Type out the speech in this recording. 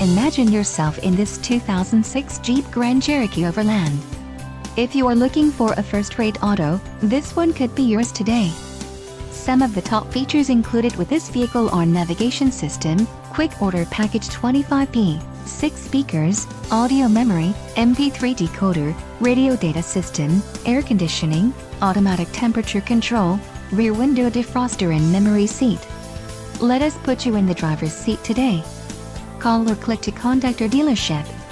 imagine yourself in this 2006 Jeep Grand Cherokee Overland. If you are looking for a first-rate auto, this one could be yours today. Some of the top features included with this vehicle are navigation system, quick order package 25P, 6 speakers, audio memory, MP3 decoder, radio data system, air conditioning, automatic temperature control, rear window defroster and memory seat. Let us put you in the driver's seat today. Call or click to contact our dealership.